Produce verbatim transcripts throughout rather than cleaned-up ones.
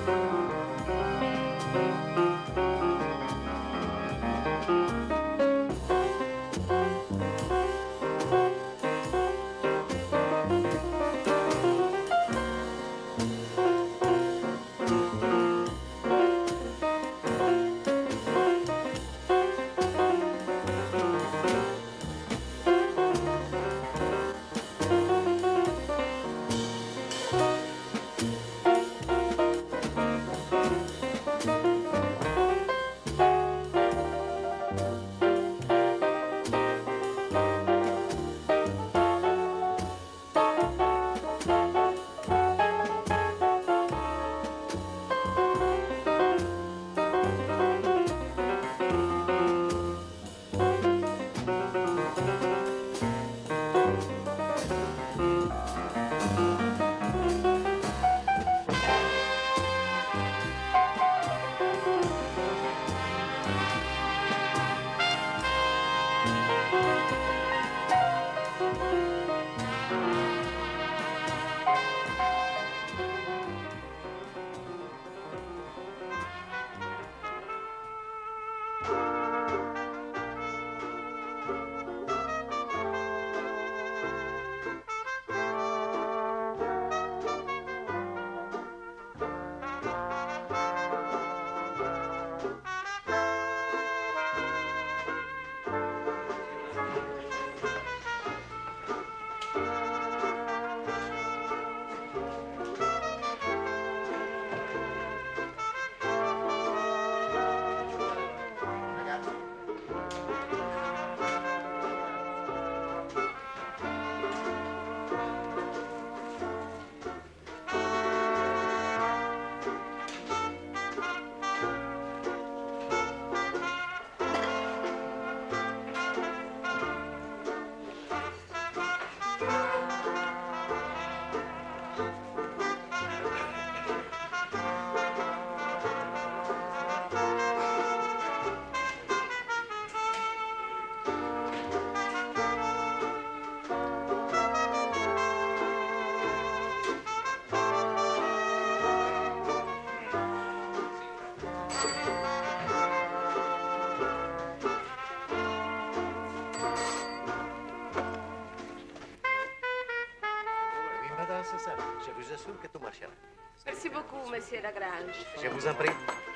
Je vous assure que tout marcherà. Merci beaucoup, monsieur Lagrange. Je vous en prie.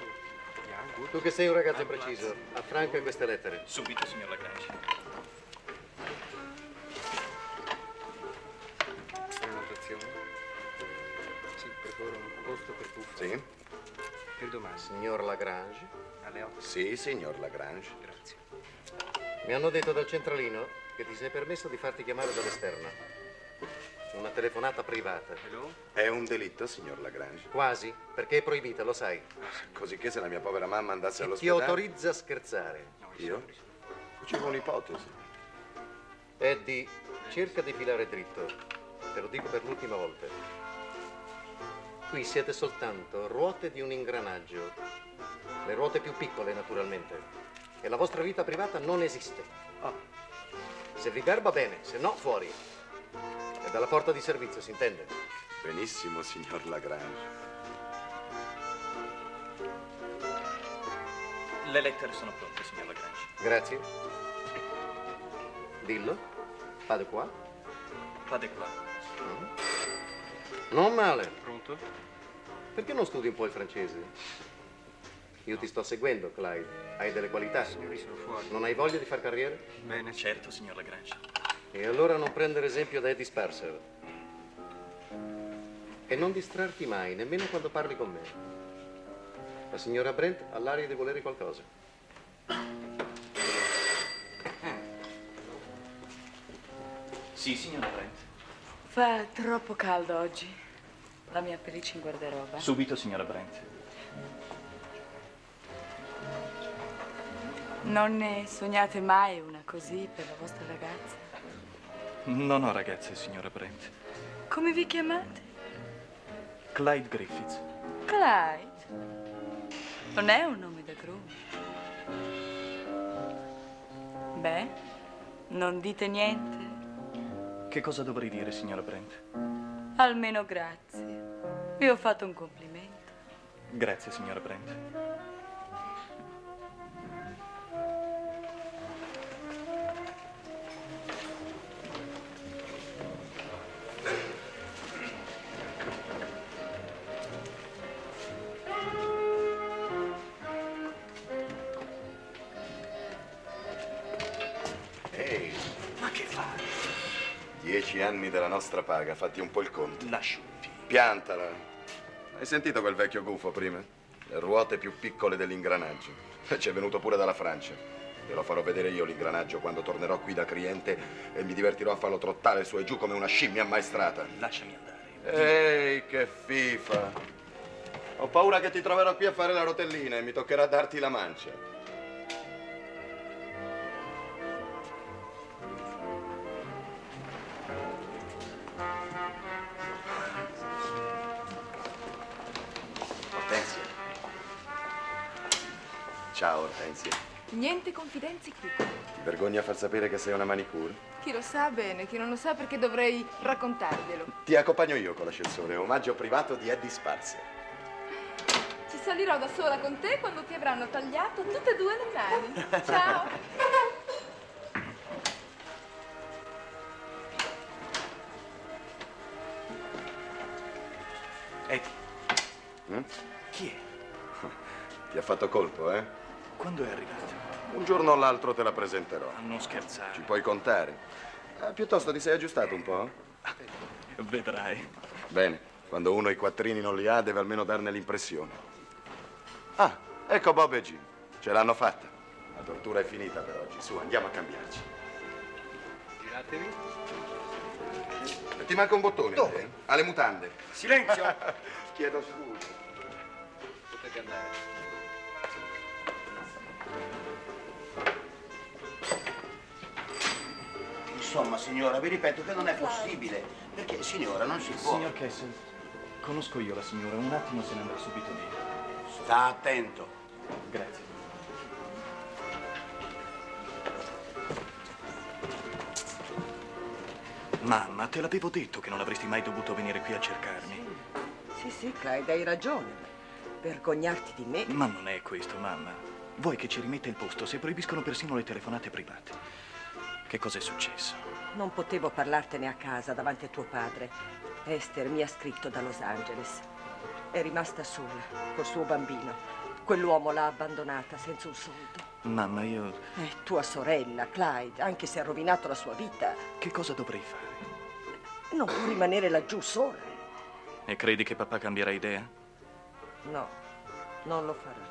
Tu che sei un ragazzo preciso, affranca queste lettere. Subito, signor Lagrange. Prenotazione? Sì, per favore un posto per tuffo. Sì. Per domani. Signor Lagrange? Alle otto. Sì, signor Lagrange. Grazie. Mi hanno detto dal centralino che ti sei permesso di farti chiamare dall'esterno. Una telefonata privata. Hello? È un delitto, signor Lagrange? Quasi, perché è proibita, lo sai. Così che se la mia povera mamma andasse E ti all'ospedale... autorizza a scherzare. Io? Facevo un'ipotesi. Eddie, cerca di filare dritto. Te lo dico per l'ultima volta. Qui siete soltanto ruote di un ingranaggio. Le ruote più piccole, naturalmente. E la vostra vita privata non esiste. Ah. Se vi garba bene, se no, fuori. È dalla porta di servizio, si intende? Benissimo, signor Lagrange. Le lettere sono pronte, signor Lagrange. Grazie. Dillo. Pas de quoi? Pas de quoi. Mm. Non male. Pronto? Perché non studi un po' il francese? Io ti sto seguendo, Clyde. Hai delle qualità. Signori, sono fuori. Non hai voglia di far carriera? Bene. Certo, signor Lagrange. E allora non prendere esempio da Eddie Sparser. E non distrarti mai, nemmeno quando parli con me. La signora Brent ha l'aria di volere qualcosa. Sì, signora Brent. Fa troppo caldo oggi. La mia pelliccia in guardaroba. Subito, signora Brent. Non ne sognate mai una così per la vostra ragazza? Non ho ragazze, signora Brent. Come vi chiamate? Clyde Griffiths. Clyde? Non è un nome da groom. Beh, non dite niente? Che cosa dovrei dire, signora Brent? Almeno grazie. Vi ho fatto un complimento. Grazie, signora Brent. Ehi, Ma che fa? dieci anni della nostra paga, fatti un po' il conto. Lasci un figlio. Piantala. Hai sentito quel vecchio gufo prima? Le ruote più piccole dell'ingranaggio. Ci è venuto pure dalla Francia. Te lo farò vedere io l'ingranaggio quando tornerò qui da cliente e mi divertirò a farlo trottare su e giù come una scimmia ammaestrata. Lasciami andare. Ehi, che fifa! Ho paura che ti troverò qui a fare la rotellina e mi toccherà darti la mancia. Ortensia. Ciao, Ortensia. Niente confidenze qui. Ti vergogni a far sapere che sei una manicure? Chi lo sa bene, chi non lo sa perché dovrei raccontarglielo. Ti accompagno io con l'ascensore, omaggio privato di Eddie Sparse. Ci salirò da sola con te quando ti avranno tagliato tutte e due le mani. Ciao. Eddie, Mm? chi è? Ti ha fatto colpo, eh? Quando è arrivato? Un giorno o l'altro te la presenterò. A non scherzare. Ci puoi contare. Ah, piuttosto ti sei aggiustato un po'? Vedrai. Bene, quando uno i quattrini non li ha deve almeno darne l'impressione. Ah, ecco Bob e Jim. Ce l'hanno fatta. La tortura è finita per oggi. Su, andiamo a cambiarci. Giratevi. E ti manca un bottone. Dove? Eh? Alle mutande. Silenzio! Chiedo scusa. Potete andare. Insomma, signora, vi ripeto che non è possibile. Perché, signora, non si può. Signor Kessel, conosco io la signora. Un attimo se ne andrà subito via. Sta attento. Grazie. Mamma, te l'avevo detto che non avresti mai dovuto venire qui a cercarmi. Sì, sì, Clyde, hai ragione. Vergognarti di me? Ma non è questo, mamma. Vuoi che ci rimetta il posto se proibiscono persino le telefonate private? Che cosa è successo? Non potevo parlartene a casa davanti a tuo padre. Esther mi ha scritto da Los Angeles. È rimasta sola col suo bambino. Quell'uomo l'ha abbandonata senza un soldo. Mamma, io... È tua sorella, Clyde, anche se ha rovinato la sua vita. Che cosa dovrei fare? Non può rimanere laggiù sola. E credi che papà cambierà idea? No, non lo farà.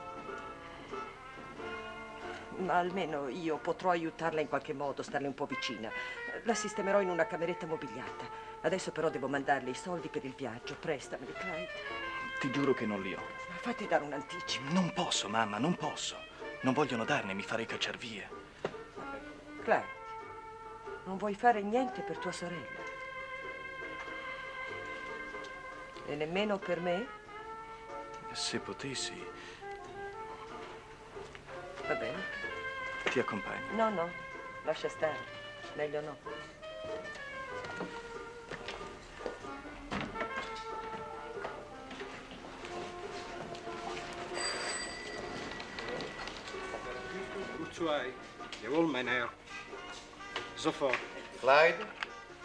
Ma almeno io potrò aiutarla in qualche modo, starle un po' vicina. La sistemerò in una cameretta mobiliata. Adesso però devo mandarle i soldi per il viaggio. Prestameli, Clyde. Ti giuro che non li ho. Ma fatti dare un anticipo. Non posso, mamma, non posso. Non vogliono darne, mi farei cacciar via. Clyde, non vuoi fare niente per tua sorella? E nemmeno per me? Se potessi, Va bene. ti accompagno. No, no, lascia stare. Meglio no. Goed zo, hé. Jawel, mijn heer. Sofort. Clyde?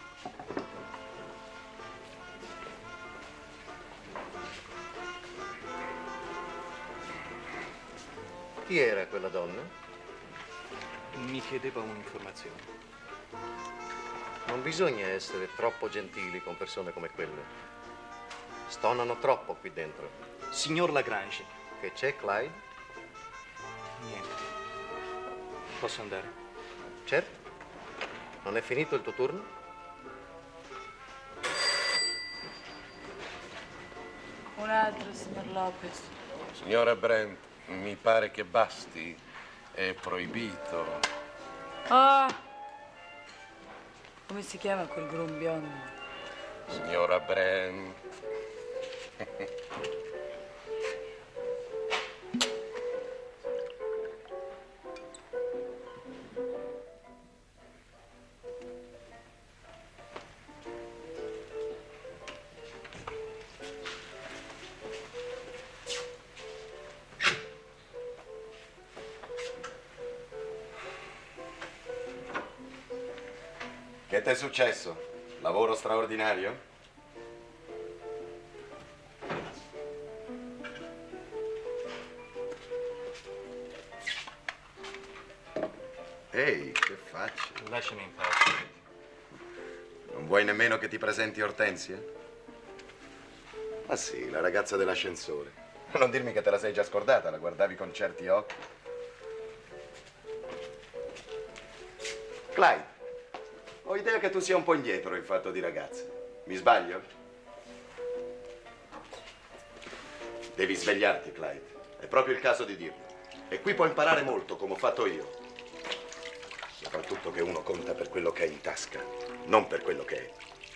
Chi era quella donna? Mi chiedeva un'informazione. Non bisogna essere troppo gentili con persone come quelle. Stonano troppo qui dentro. Signor Lagrange. Che c'è, Clyde? Niente. Posso andare? Certo. Non è finito il tuo turno? Un altro, signor Lopez. Signora Brent, mi pare che basti. È proibito. Ah! Come si chiama quel grumbione? Signora Brent. Che ti è successo? Lavoro straordinario? Ehi, che faccia? Lasciami in pace. Non vuoi nemmeno che ti presenti Ortensia? Ah sì, la ragazza dell'ascensore. Non dirmi che te la sei già scordata, la guardavi con certi occhi. Clyde, ho idea che tu sia un po' indietro in fatto di ragazze. Mi sbaglio? Devi svegliarti, Clyde. È proprio il caso di dirlo. E qui puoi imparare molto, come ho fatto io. Soprattutto che uno conta per quello che è in tasca, non per quello che è.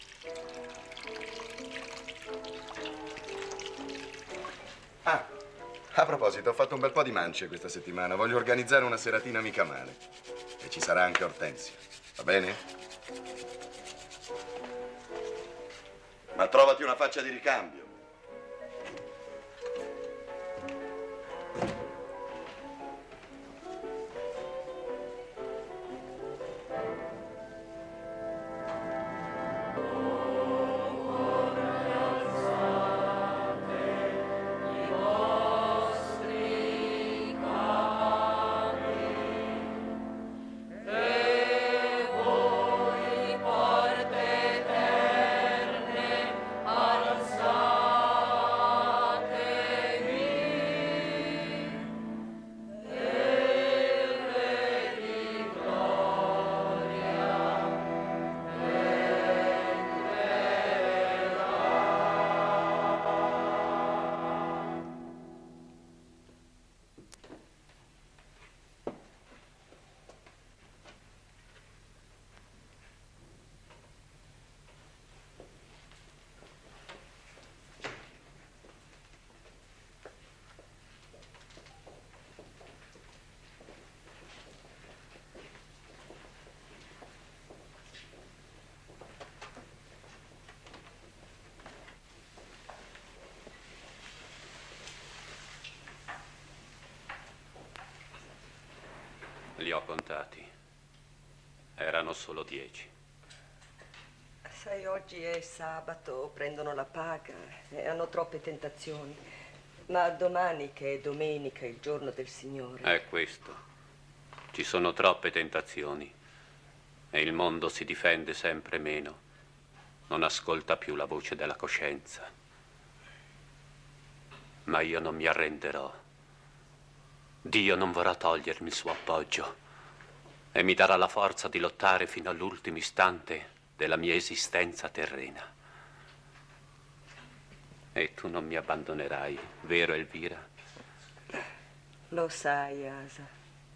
Ah, a proposito, ho fatto un bel po' di mance questa settimana. Voglio organizzare una seratina mica male. E ci sarà anche Ortensia. Va bene? Ma trovati una faccia di ricambio. Li ho contati. Erano solo dieci. Sai, oggi è sabato, prendono la paga e hanno troppe tentazioni. Ma domani, che è domenica, il giorno del Signore... È questo. Ci sono troppe tentazioni e il mondo si difende sempre meno. Non ascolta più la voce della coscienza. Ma io non mi arrenderò. Dio non vorrà togliermi il suo appoggio e mi darà la forza di lottare fino all'ultimo istante della mia esistenza terrena. E tu non mi abbandonerai, vero Elvira? Lo sai, Asa.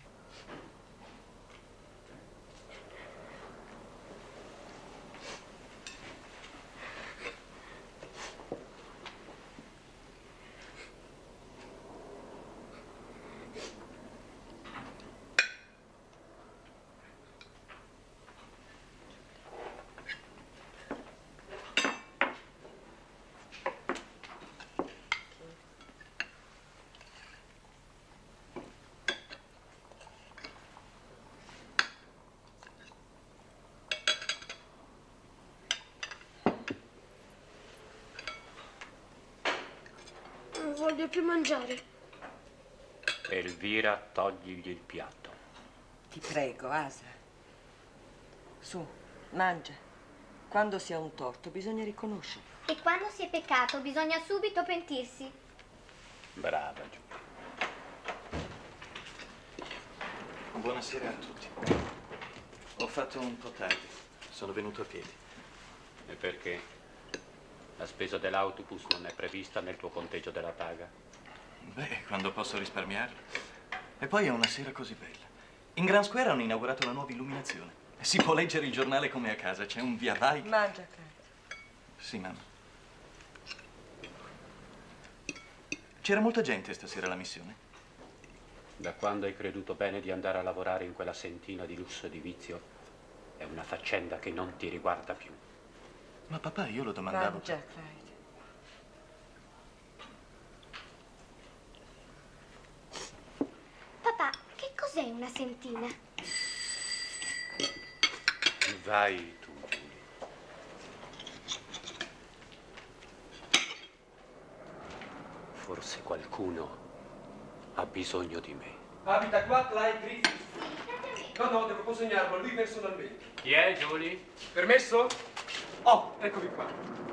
Non voglio più mangiare. Elvira, togligli il piatto. Ti prego, Asa. Su, mangia. Quando si ha un torto bisogna riconoscerlo. E quando si è peccato bisogna subito pentirsi. Brava, Giulia. Buonasera a tutti. Ho fatto un po' tardi. Sono venuto a piedi. E perché? La spesa dell'autobus non è prevista nel tuo conteggio della paga? Beh, quando posso risparmiarla. E poi è una sera così bella. In Grand Square hanno inaugurato la nuova illuminazione. Si può leggere il giornale come a casa. C'è un via vai. Mangia, Clyde. Sì, mamma. C'era molta gente stasera alla missione. Da quando hai creduto bene di andare a lavorare in quella sentina di lusso e di vizio, è una faccenda che non ti riguarda più. Ma papà, io lo domandavo... Mangia, Clyde. Papà, che cos'è una sentina? Vai tu. forse qualcuno ha bisogno di me. Abita qua Clyde Griffith? No, no, devo consegnarlo a lui personalmente. Chi è, Julie? Permesso? Oh, eccovi qua.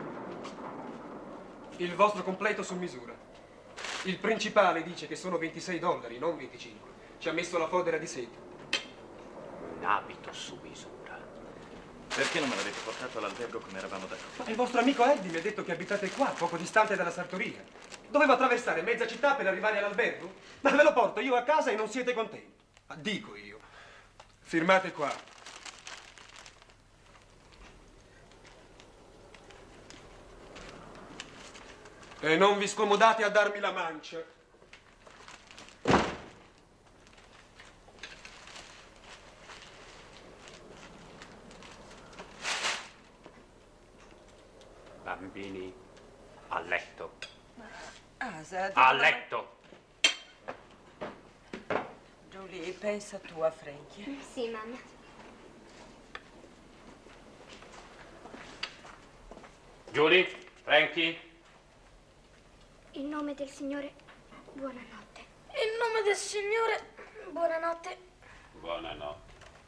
Il vostro completo su misura. Il principale dice che sono ventisei dollari, non venticinque. Ci ha messo la fodera di seta. Un abito su misura. Perché non me l'avete portato all'albergo come eravamo d'accordo? Ma il vostro amico Eddie mi ha detto che abitate qua, poco distante dalla sartoria. Dovevo attraversare mezza città per arrivare all'albergo? Ma ve lo porto io a casa e non siete contenti. Ma dico io. Firmate qua. E non vi scomodate a darmi la mancia. Bambini, a letto. Asa, A letto! Julie, pensa tu a Frankie. Sì, mamma. Julie, Frankie. In nome del Signore, buonanotte. In nome del Signore, buonanotte. Buonanotte.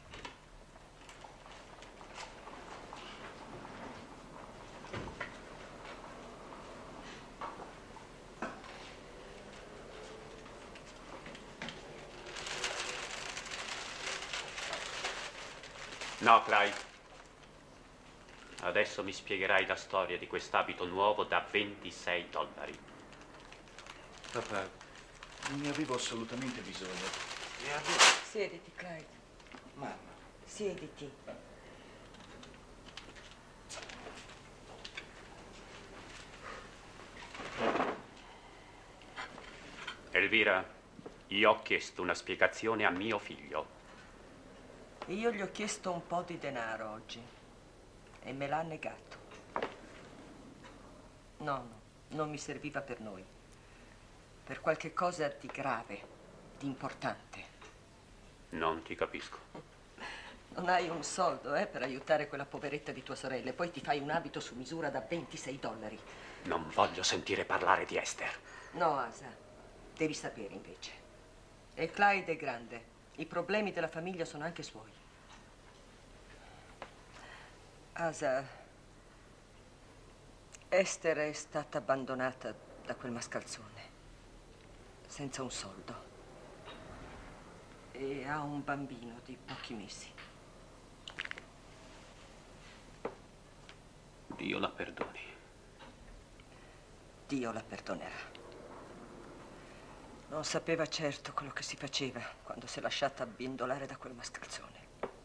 No, Clyde. Adesso mi spiegherai la storia di quest'abito nuovo da ventisei dollari. Papà, non ne avevo assolutamente bisogno. E avevo... Siediti, Clyde. Mamma. Siediti. Elvira, io ho chiesto una spiegazione a mio figlio. Io gli ho chiesto un po' di denaro oggi e me l'ha negato. No, no, non mi serviva per noi. Per qualche cosa di grave, di importante. Non ti capisco. Non hai un soldo, eh, per aiutare quella poveretta di tua sorella e poi ti fai un abito su misura da ventisei dollari. Non voglio sentire parlare di Esther. No, Asa, devi sapere invece. E Clyde è grande. I problemi della famiglia sono anche suoi. Asa, Esther è stata abbandonata da quel mascalzone, senza un soldo. E ha un bambino di pochi mesi. Dio la perdoni. Dio la perdonerà. Non sapeva certo quello che si faceva quando si è lasciata abbindolare da quel mascalzone.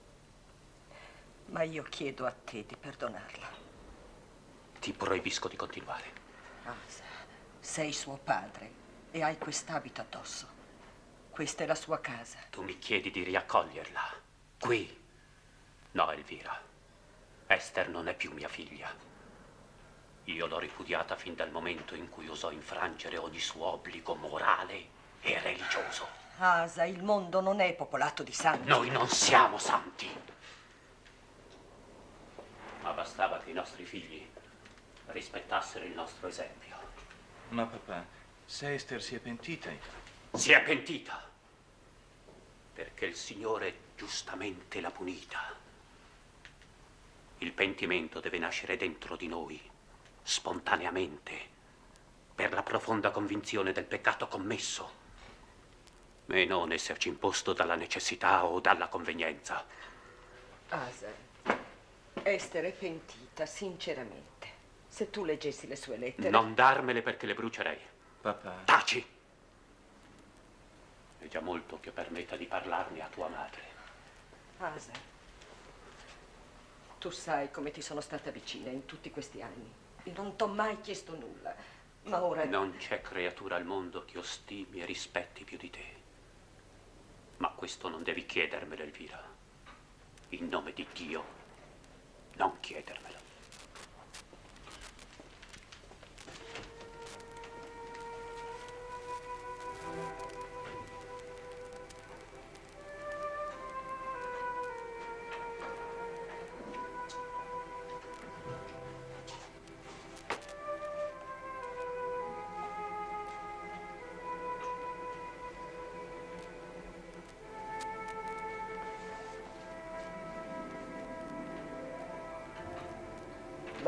Ma io chiedo a te di perdonarla. Ti proibisco di continuare. Asa, sei suo padre e hai quest'abito addosso. Questa è la sua casa. Tu mi chiedi di riaccoglierla. Qui? No, Elvira. Esther non è più mia figlia. Io l'ho ripudiata fin dal momento in cui osò infrangere ogni suo obbligo morale e religioso. Asa, il mondo non è popolato di santi. Noi non siamo santi. Ma bastava che i nostri figli rispettassero il nostro esempio. Ma papà, se Esther si è pentita... Si è pentita. Perché il Signore giustamente l'ha punita. Il pentimento deve nascere dentro di noi, spontaneamente, per la profonda convinzione del peccato commesso, e non esserci imposto dalla necessità o dalla convenienza. Asa, Esther è pentita, sinceramente. Se tu leggessi le sue lettere... Non darmele perché le brucerei. Papà... Taci! È già molto che permetta di parlarne a tua madre. Asa, tu sai come ti sono stata vicina in tutti questi anni. Io non t'ho mai chiesto nulla, ma ora... Non c'è creatura al mondo che io stimi e rispetti più di te. Ma questo non devi chiedermelo, Elvira. In nome di Dio, non chiedermelo.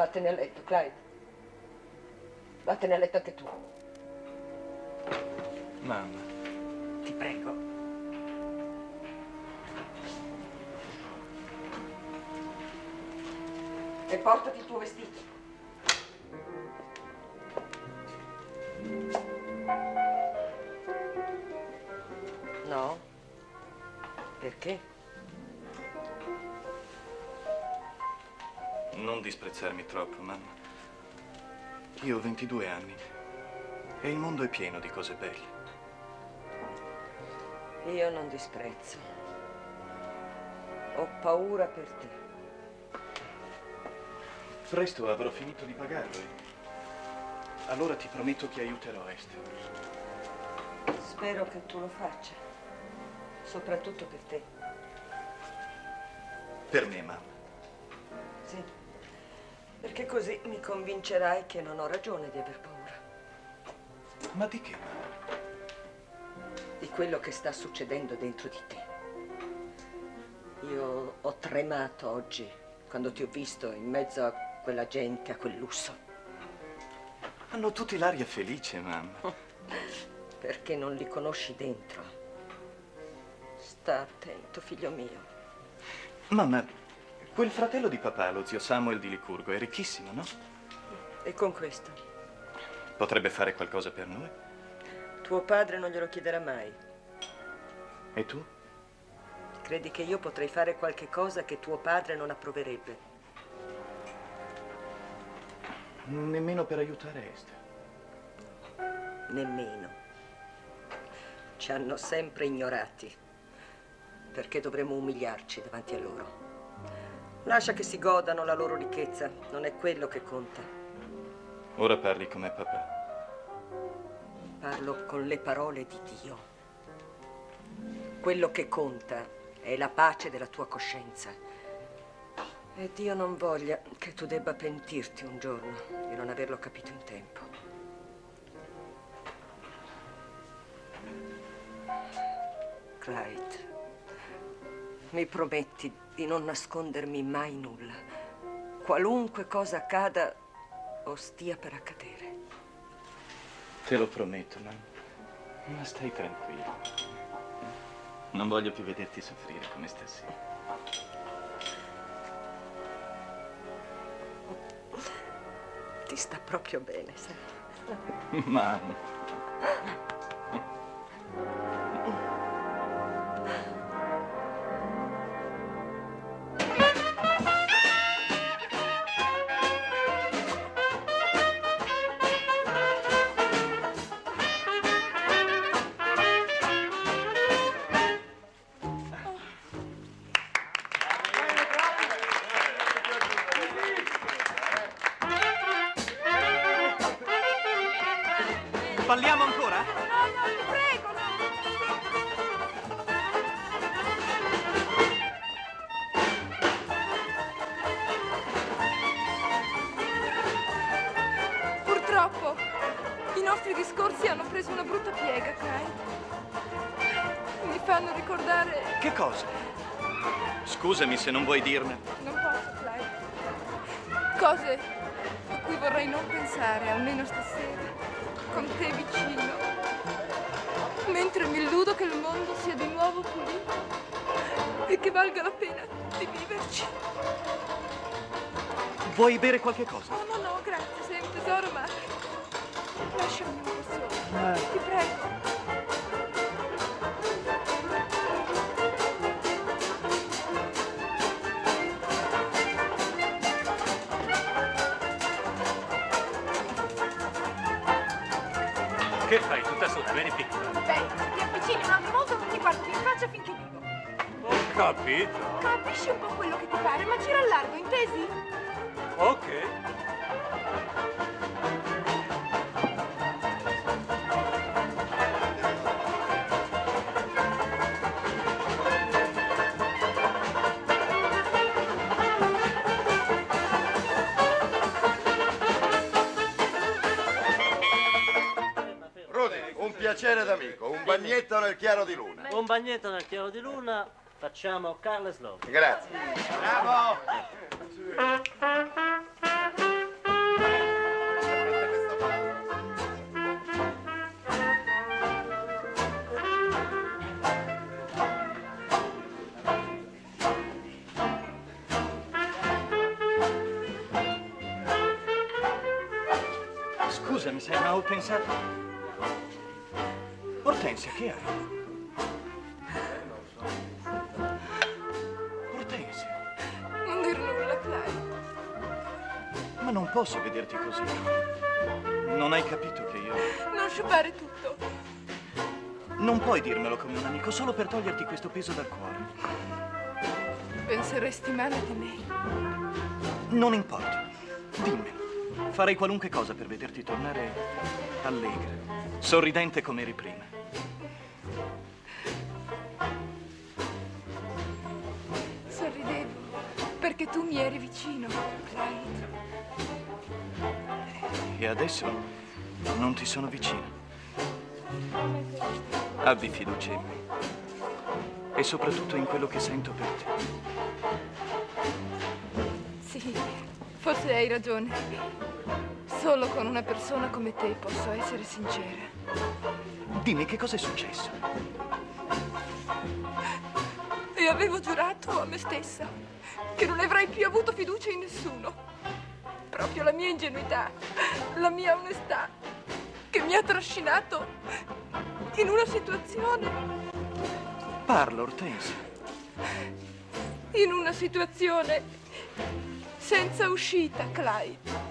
Vattene a letto, Clyde. Vattene a letto anche tu. Mamma. Ti prego. E portati il tuo vestito. No? Perché? Non disprezzarmi troppo, mamma. Io ho ventidue anni e il mondo è pieno di cose belle. Io non disprezzo. Ho paura per te. Presto avrò finito di pagarlo e allora ti prometto che aiuterò Esther. Spero che tu lo faccia. Soprattutto per te. Per me, mamma. Sì. Perché così mi convincerai che non ho ragione di aver paura. Ma di che? Di quello che sta succedendo dentro di te. Io ho tremato oggi quando ti ho visto in mezzo a quella gente, a quel lusso. Hanno tutti l'aria felice, mamma. Perché non li conosci dentro. Sta attento, figlio mio. Mamma, quel fratello di papà, lo zio Samuel di Licurgo, è ricchissimo, no? E con questo? Potrebbe fare qualcosa per noi? Tuo padre non glielo chiederà mai. E tu? Credi che io potrei fare qualche cosa che tuo padre non approverebbe? Nemmeno per aiutare Esther. Nemmeno. Ci hanno sempre ignorati. Perché dovremmo umiliarci davanti a loro? Lascia che si godano la loro ricchezza, non è quello che conta. Ora parli come papà. Parlo con le parole di Dio. Quello che conta è la pace della tua coscienza. E Dio non voglia che tu debba pentirti un giorno di non averlo capito in tempo. Clyde, mi prometti di non nascondermi mai nulla, qualunque cosa accada o stia per accadere. Te lo prometto, mamma. Ma stai tranquilla. Non voglio più vederti soffrire come stasera. Ti sta proprio bene, sai? Mamma. Balliamo ancora? No, no, ti prego, no. Purtroppo i nostri discorsi hanno preso una brutta piega, Clyde. Mi fanno ricordare... Che cosa? Scusami se non vuoi dirne. Non posso, Clyde. Cose a cui vorrei non pensare, almeno stasera. Con te vicino, mentre mi illudo che il mondo sia di nuovo pulito e che valga la pena di viverci. Vuoi bere qualche cosa? No, no, no, grazie, sei un tesoro, ma lasciami un po' solo, ti prego. Che fai tutta sola? Vieni piccola. Beh, ti avvicini un'altra volta, non ti guardo più in faccia finché vivo. Ho capito. Capisci un po' quello che ti pare, ma gira al largo, intesi? Ok. Piacere d'amico, un bagnetto nel chiaro di luna. Un bagnetto nel chiaro di luna, facciamo Carles Love. Grazie. Bravo! Ortensia, ma ho pensato... Ortensia, che hai? Ortensia. Non dir nulla, Clyde. Ma non posso vederti così. Non hai capito che io... Non sciupare tutto. Non puoi dirmelo come un amico solo per toglierti questo peso dal cuore. Penseresti male di me? Non importa. Dimmelo. Farei qualunque cosa per vederti tornare allegra, sorridente come eri prima. Sorridevo perché tu mi eri vicino, Clyde. E adesso non ti sono vicino. Abbi fiducia in me. E soprattutto in quello che sento per te. Sì, forse hai ragione. Solo con una persona come te posso essere sincera. Dimmi, che cosa è successo? E avevo giurato a me stessa che non avrei più avuto fiducia in nessuno. Proprio la mia ingenuità, la mia onestà, che mi ha trascinato in una situazione... Parla, Ortensia. In una situazione senza uscita, Clyde.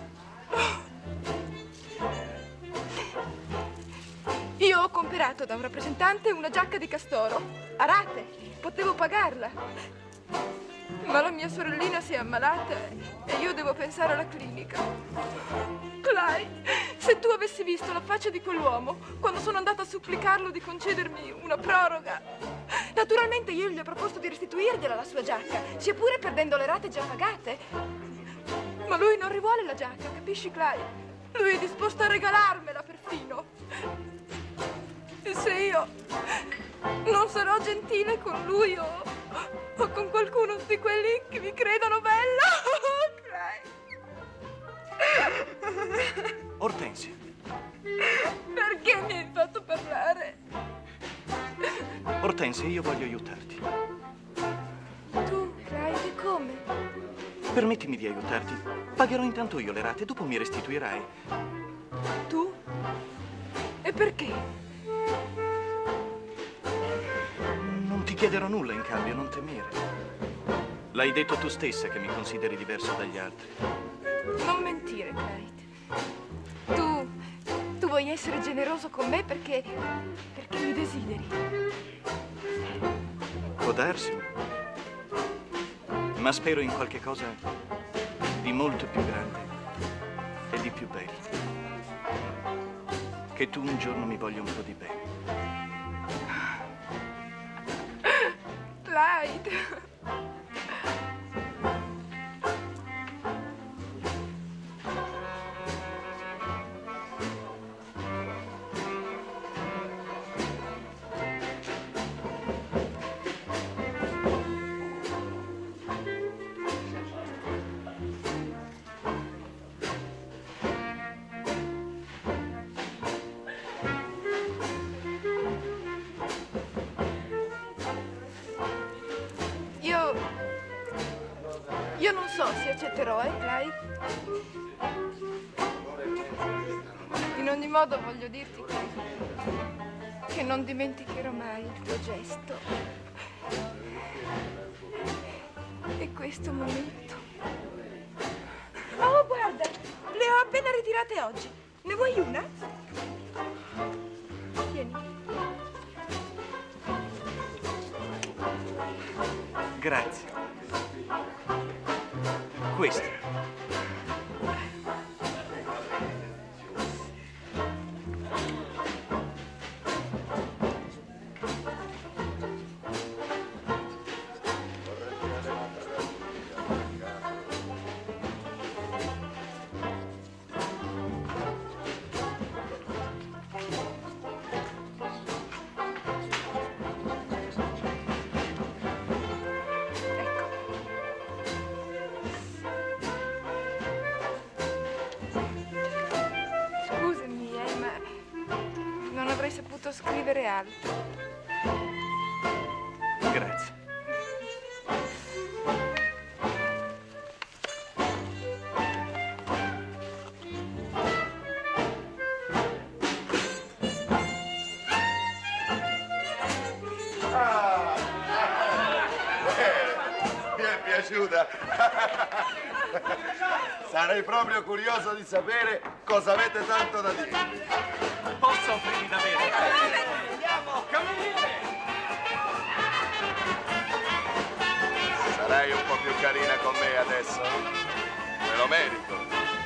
Io ho comprato da un rappresentante una giacca di castoro, a rate, potevo pagarla. Ma la mia sorellina si è ammalata e io devo pensare alla clinica. Clyde, se tu avessi visto la faccia di quell'uomo quando sono andata a supplicarlo di concedermi una proroga. Naturalmente io gli ho proposto di restituirgliela la sua giacca, sia pure perdendo le rate già pagate. Ma lui non rivuole la giacca, capisci, Clyde? Lui è disposto a regalarmela perfino. E se io non sarò gentile con lui o, o con qualcuno di quelli che mi credono bella? Ortensia. Perché mi hai fatto parlare? Ortensia, io voglio aiutarti. Tu, Clyde, come? Permettimi di aiutarti. Pagherò intanto io le rate, dopo mi restituirai. Tu? E perché? Non ti chiederò nulla in cambio, non temere. L'hai detto tu stessa che mi consideri diverso dagli altri. Non mentire, Clyde. Tu, tu vuoi essere generoso con me perché, perché mi desideri. Può darsi. Ma spero in qualche cosa di molto più grande e di più bello. Che tu un giorno mi voglia un po' di bene. Clyde. Io... Io non so se accetterò, eh, Clyde? In ogni modo voglio dirti che, che non dimenticherò mai il tuo gesto. E questo momento. Oh, guarda! Le ho appena ritirate oggi. Ne vuoi una? Tieni. Grazie. Questa. Scusami, eh, ma non avrei saputo scrivere altro. Grazie. piaciuta? Sarei proprio curioso di sapere cosa avete tanto da dirmi. Posso offrirvi da bere? Andiamo! Sarai un po' più carina con me adesso? Me lo merito.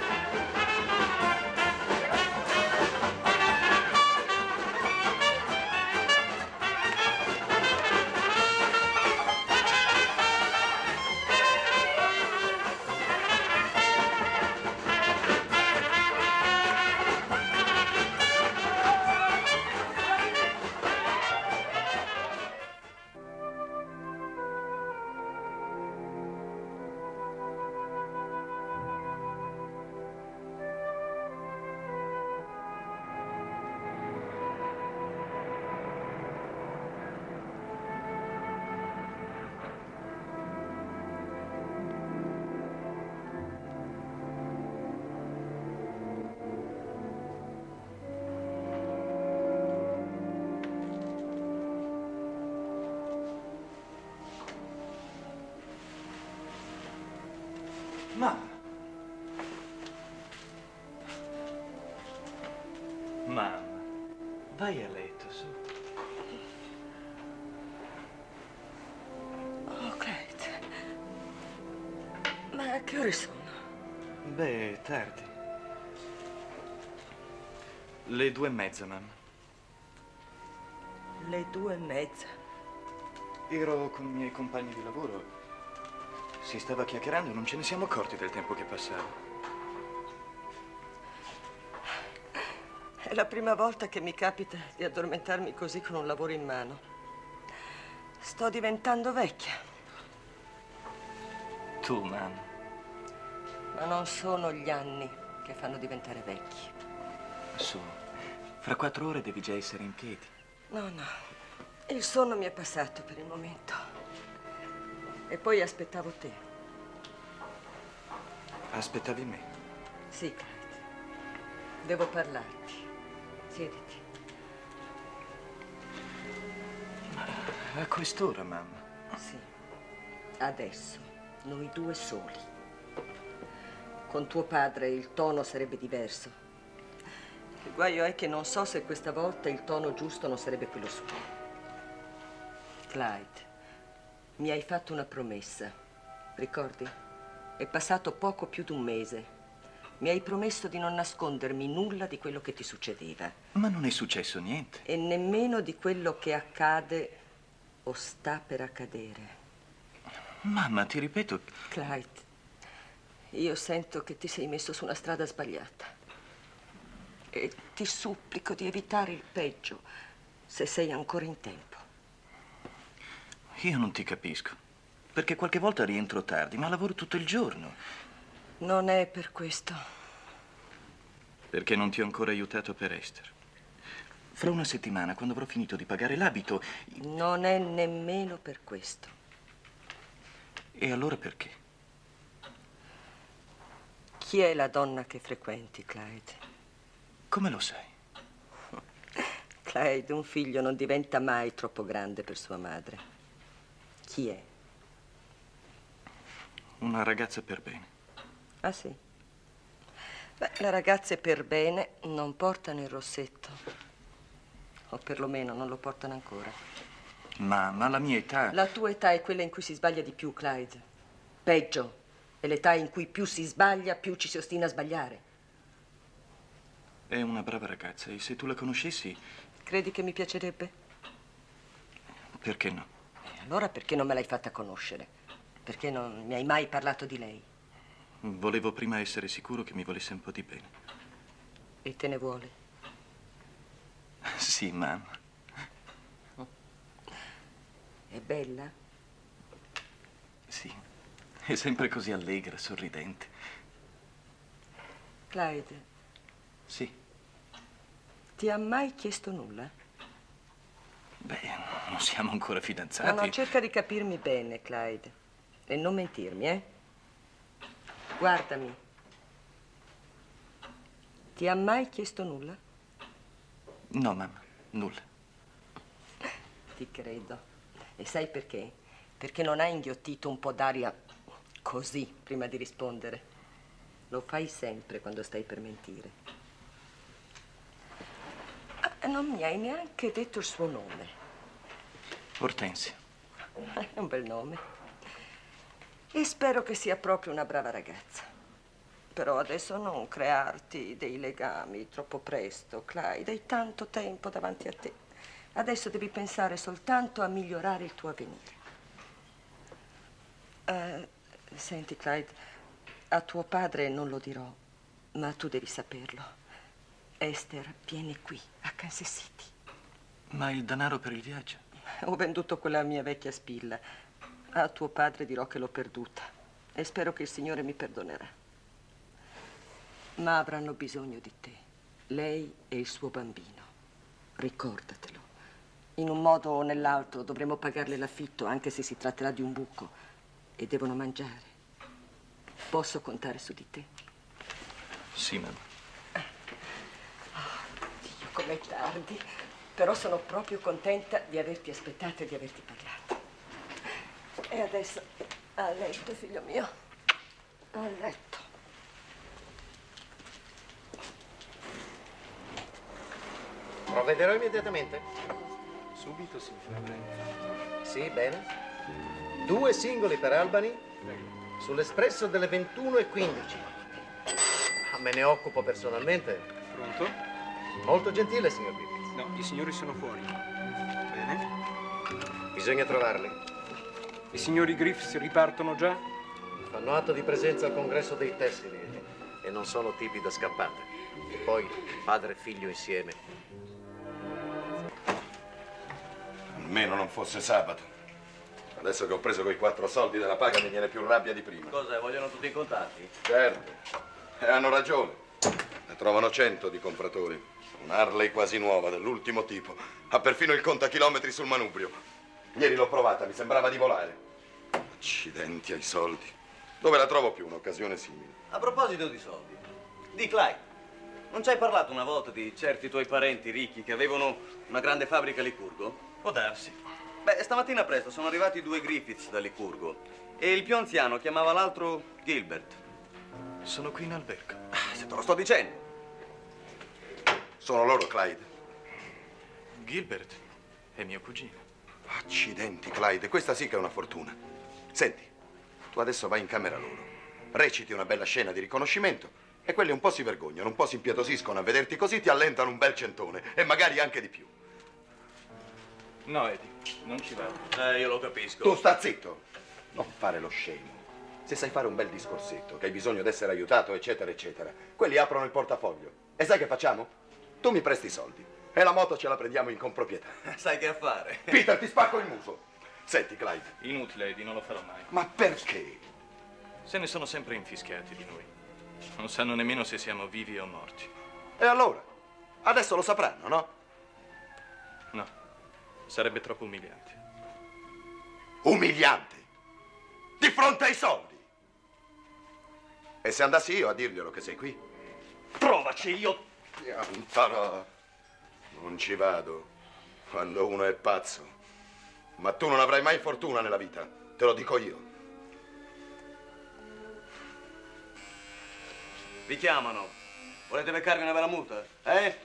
Mamma. Mamma, vai a letto, su. Oh, Clyde. Ma che ore sono? Beh, tardi. Le due e mezza, mamma. Le due e mezza. Ero con i miei compagni di lavoro. Si stava chiacchierando, non ce ne siamo accorti del tempo che passava. È la prima volta che mi capita di addormentarmi così con un lavoro in mano. Sto diventando vecchia. Tu, mamma. Ma non sono gli anni che fanno diventare vecchi. Su, fra quattro ore devi già essere in piedi. No, no. Il sonno mi è passato per il momento. E poi aspettavo te. Aspettavi me? Sì, Clyde. Devo parlarti. Siediti. Ma a quest'ora, mamma? Sì. Adesso, noi due soli. Con tuo padre il tono sarebbe diverso. Il guaio è che non so se questa volta il tono giusto non sarebbe quello suo. Clyde. Mi hai fatto una promessa, ricordi? È passato poco più di un mese. Mi hai promesso di non nascondermi nulla di quello che ti succedeva. Ma non è successo niente. E nemmeno di quello che accade o sta per accadere. Mamma, ti ripeto... Clyde, io sento che ti sei messo su una strada sbagliata. E ti supplico di evitare il peggio, se sei ancora in tempo. Io non ti capisco, perché qualche volta rientro tardi, ma lavoro tutto il giorno. Non è per questo. Perché non ti ho ancora aiutato per Esther. Fra una settimana, quando avrò finito di pagare l'abito... Non è nemmeno per questo. E allora perché? Chi è la donna che frequenti, Clyde? Come lo sai? Clyde, un figlio non diventa mai troppo grande per sua madre. Chi è? Una ragazza per bene. Ah, sì? Beh, le ragazze per bene non portano il rossetto. O perlomeno non lo portano ancora. Mamma, la mia età... La tua età è quella in cui si sbaglia di più, Clyde. Peggio. È l'età in cui più si sbaglia, più ci si ostina a sbagliare. È una brava ragazza e se tu la conoscessi... Credi che mi piacerebbe? Perché no? Allora perché non me l'hai fatta conoscere? Perché non mi hai mai parlato di lei? Volevo prima essere sicuro che mi volesse un po' di bene. E te ne vuole? Sì, mamma. È bella? Sì, è sempre così allegra, sorridente. Clyde? Sì. Ti ha mai chiesto nulla? Beh, non siamo ancora fidanzati. No, no, cerca di capirmi bene, Clyde. E non mentirmi, eh? Guardami. Ti ha mai chiesto nulla? No, mamma, nulla. Ti credo. E sai perché? Perché non hai inghiottito un po' d'aria Così, prima di rispondere. Lo fai sempre quando stai per mentire. Ah, non mi hai neanche detto il suo nome. Ortensia. È un bel nome. E spero che sia proprio una brava ragazza. Però adesso non crearti dei legami troppo presto, Clyde. Hai tanto tempo davanti a te. Adesso devi pensare soltanto a migliorare il tuo avvenire. Uh, senti, Clyde, a tuo padre non lo dirò, ma tu devi saperlo. Esther viene qui, a Kansas City. Ma il denaro per il viaggio? Ho venduto quella mia vecchia spilla. A tuo padre dirò che l'ho perduta e spero che il Signore mi perdonerà. Ma avranno bisogno di te, lei e il suo bambino. Ricordatelo. In un modo o nell'altro dovremo pagarle l'affitto, anche se si tratterà di un buco. E devono mangiare. Posso contare su di te? Sì, mamma. Oh, Dio, com'è tardi. Però sono proprio contenta di averti aspettato e di averti parlato. E adesso a letto, figlio mio. A letto. Provvederò immediatamente. Subito, signore. Sì, bene. Due singoli per Albany sull'espresso delle ventuno e quindici. Ah, me ne occupo personalmente. Pronto? Molto gentile, signor Griffiths. No, i signori sono fuori. Bene. Bisogna trovarli. I signori Griffiths ripartono già? Fanno atto di presenza al congresso dei tessili e non sono tipi da scappate. E poi padre e figlio insieme. Almeno non fosse sabato. Adesso che ho preso quei quattro soldi della paga mi viene più rabbia di prima. Cosa, vogliono tutti i contatti? Certo. E hanno ragione. Ne trovano cento di compratori. Una Harley quasi nuova, dell'ultimo tipo. Ha perfino il contachilometri sul manubrio. Ieri l'ho provata, mi sembrava di volare. Accidenti ai soldi. Dove la trovo più un'occasione simile? A proposito di soldi, di Clyde, non ci hai parlato una volta di certi tuoi parenti ricchi che avevano una grande fabbrica a Licurgo? Può darsi. Beh, stamattina presto sono arrivati due Griffiths da Licurgo e il più anziano chiamava l'altro Gilbert. Sono qui in albergo. Se te lo sto dicendo. Sono loro, Clyde? Gilbert è mio cugino. Accidenti, Clyde, questa sì che è una fortuna. Senti, tu adesso vai in camera loro, reciti una bella scena di riconoscimento e quelli un po' si vergognano, un po' si impietosiscono a vederti così, ti allentano un bel centone e magari anche di più. No, Eddie, non ci vado. Eh, io lo capisco. Tu sta zitto. Non fare lo scemo. Se sai fare un bel discorsetto, che hai bisogno di essere aiutato, eccetera, eccetera, quelli aprono il portafoglio. E sai che facciamo? Tu mi presti i soldi e la moto ce la prendiamo in comproprietà. Sai che affare. Peter, ti spacco il muso. Senti, Clyde. Inutile, Eddie, non lo farò mai. Ma perché? Se ne sono sempre infischiati di noi. Non sanno nemmeno se siamo vivi o morti. E allora? Adesso lo sapranno, no? No. Sarebbe troppo umiliante. Umiliante? Di fronte ai soldi? E se andassi io a dirglielo che sei qui? Provaci, io... Piantala. Non ci vado quando uno è pazzo. Ma tu non avrai mai fortuna nella vita, te lo dico io. Vi chiamano. Volete beccarvi una bella multa? Eh?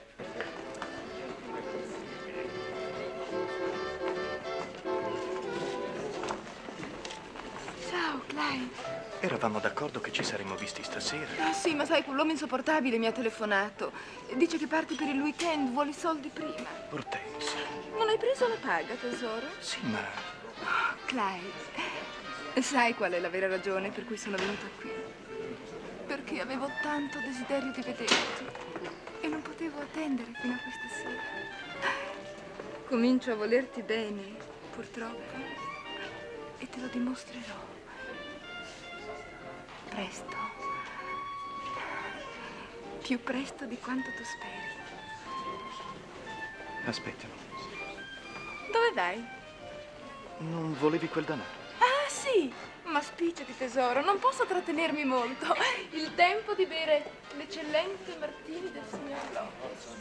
Ciao, Clyde. Eravamo d'accordo che ci saremmo visti stasera. Ah, sì, ma sai, quell'uomo insopportabile mi ha telefonato. Dice che parti per il weekend, vuole i soldi prima. Ortensia. Non hai preso la paga, tesoro? Sì, ma... Oh, Clyde, sai qual è la vera ragione per cui sono venuta qui? Perché avevo tanto desiderio di vederti e non potevo attendere fino a questa sera. Comincio a volerti bene, purtroppo, e te lo dimostrerò. Presto. Più presto di quanto tu speri. Aspettami. Dove vai? Non volevi quel denaro? Ah, sì! Ma spicciati, tesoro, non posso trattenermi molto. Il tempo di bere l'eccellente martini del signor Lopez.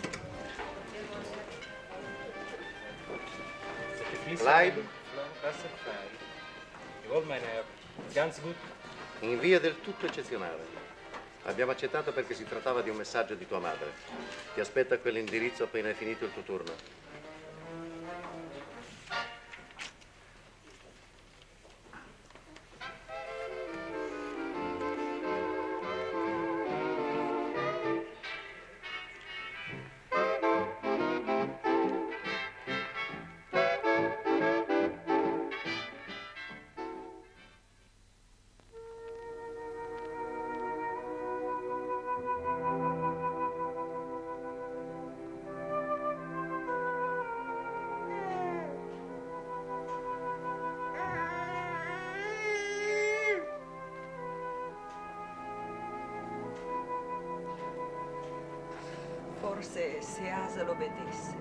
Clyde? Wasserfrei. Jawohl, meine Herren. Ganz gut. in via del tutto eccezionale. Abbiamo accettato perché si trattava di un messaggio di tua madre. Ti aspetta a quell'indirizzo appena è finito il tuo turno. Forse se Asa lo vedesse.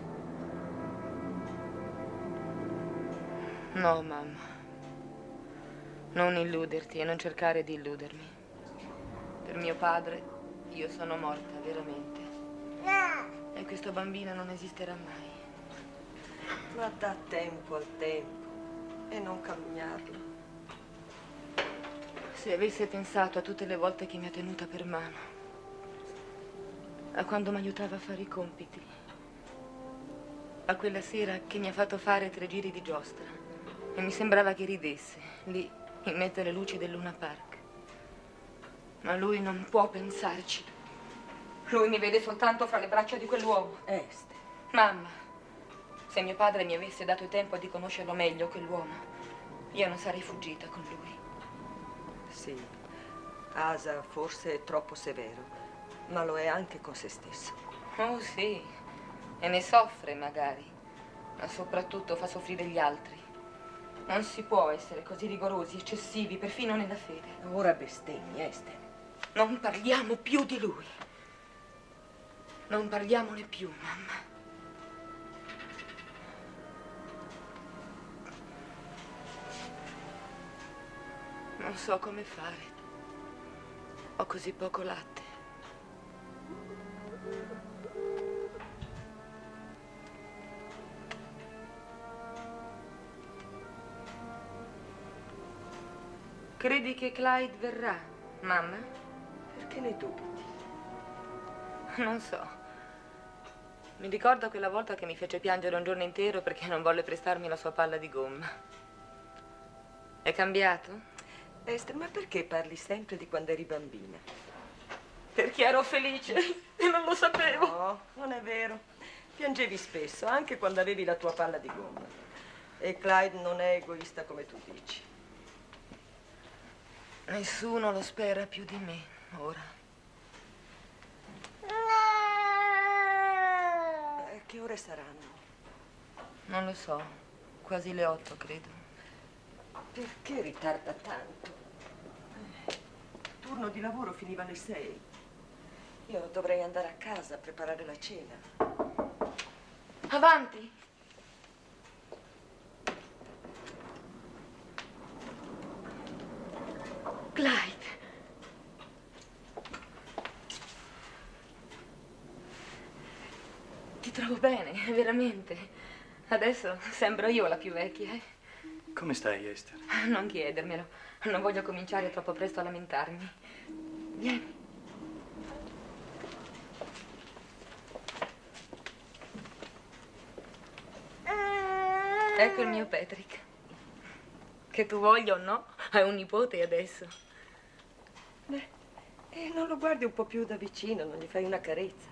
No, mamma. Non illuderti e non cercare di illudermi. Per mio padre io sono morta, veramente. E questo bambino non esisterà mai. Ma dà tempo al tempo e non calunniarlo. Se avesse pensato a tutte le volte che mi ha tenuta per mano, a quando mi aiutava a fare i compiti, a quella sera che mi ha fatto fare tre giri di giostra e mi sembrava che ridesse, lì, in mezzo alle luci del Luna Park. Ma lui non può pensarci. Lui mi vede soltanto fra le braccia di quell'uomo. Ester. Mamma, se mio padre mi avesse dato tempo di conoscerlo meglio, quell'uomo, io non sarei fuggita con lui. Sì, Asa forse è troppo severo, ma lo è anche con se stesso. Oh sì, e ne soffre magari, ma soprattutto fa soffrire gli altri. Non si può essere così rigorosi, eccessivi, perfino nella fede. Ora bestemmi, Ester. Non parliamo più di lui. Non parliamone più, mamma. Non so come fare. Ho così poco latte. Credi che Clyde verrà, mamma? Perché ne dubiti? Non so. Mi ricordo quella volta che mi fece piangere un giorno intero perché non volle prestarmi la sua palla di gomma. È cambiato? Ester, ma perché parli sempre di quando eri bambina? Perché ero felice e non lo sapevo. No, non è vero. Piangevi spesso, anche quando avevi la tua palla di gomma. E Clyde non è egoista come tu dici. Nessuno lo spera più di me, ora. Eh, che ore saranno? Non lo so, quasi le otto, credo. Perché ritarda tanto? Eh, il turno di lavoro finiva alle sei. Io dovrei andare a casa a preparare la cena. Avanti! Clyde! Ti trovo bene, veramente. Adesso sembro io la più vecchia, eh? Come stai, Ester? Non chiedermelo. Non voglio cominciare troppo presto a lamentarmi. Vieni. Ecco il mio Patrick. Che tu voglia o no, hai un nipote adesso. Beh, e non lo guardi un po' più da vicino, non gli fai una carezza.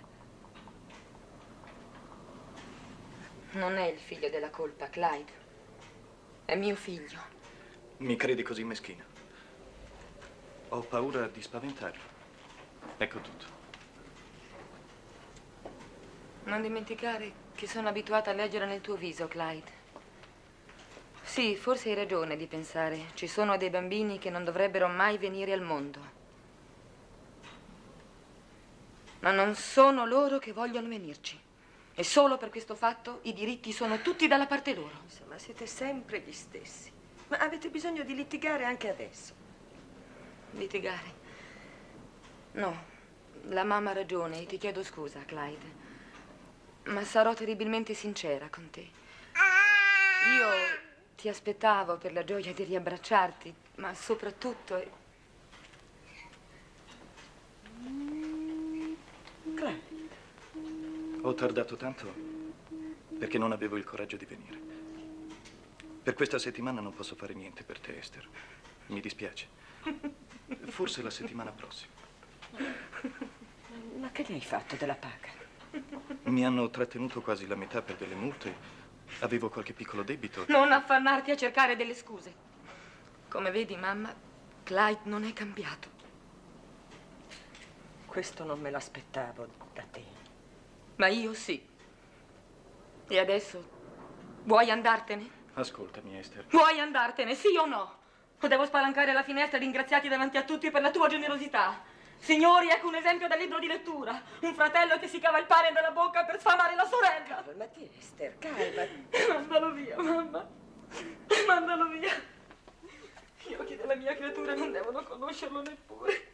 Non è il figlio della colpa, Clyde. È mio figlio. Mi credi così meschina? Ho paura di spaventarlo. Ecco tutto. Non dimenticare che sono abituata a leggere nel tuo viso, Clyde. Sì, forse hai ragione di pensare. Ci sono dei bambini che non dovrebbero mai venire al mondo. Ma non sono loro che vogliono venirci. E solo per questo fatto i diritti sono tutti dalla parte loro. Insomma, siete sempre gli stessi. Ma avete bisogno di litigare anche adesso. Litigare? No, la mamma ha ragione e ti chiedo scusa, Clyde. Ma sarò terribilmente sincera con te. Io ti aspettavo per la gioia di riabbracciarti, ma soprattutto Ho tardato tanto perché non avevo il coraggio di venire. Per questa settimana non posso fare niente per te, Esther. Mi dispiace. Forse la settimana prossima. Ma che gli hai fatto della paga? Mi hanno trattenuto quasi la metà per delle multe. Avevo qualche piccolo debito. Non affannarti a cercare delle scuse. Come vedi, mamma, Clyde non è cambiato. Questo non me l'aspettavo da te. Ma io sì. E adesso vuoi andartene? Ascoltami, Esther. Vuoi andartene, sì o no? O devo spalancare la finestra e ringraziarti davanti a tutti per la tua generosità? Signori, ecco un esempio da libro di lettura. Un fratello che si cava il pane dalla bocca per sfamare la sorella. Calmati, Esther, calmati. Mandalo via, mamma. Mandalo via. Gli occhi della mia creatura non devono conoscerlo neppure.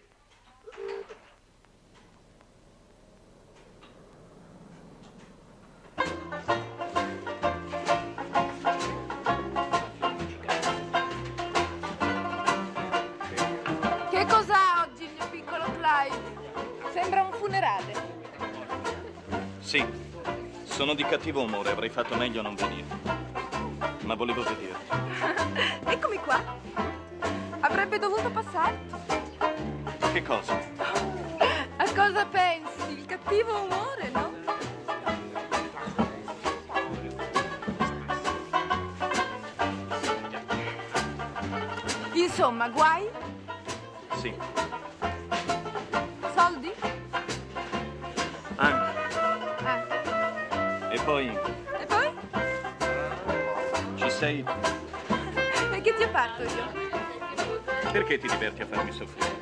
Che cos'ha oggi il mio piccolo Clyde? Sembra un funerale. Sì, sono di cattivo umore, avrei fatto meglio a non venire. Ma volevo vederti. Eccomi qua. Avrebbe dovuto passarti. Che cosa? A cosa pensi? Il cattivo umore, no? Insomma, guai? Sì. Soldi? Anche. Ah. E poi E poi? ci sei. E che ti ho fatto io? Perché ti diverti a farmi soffrire?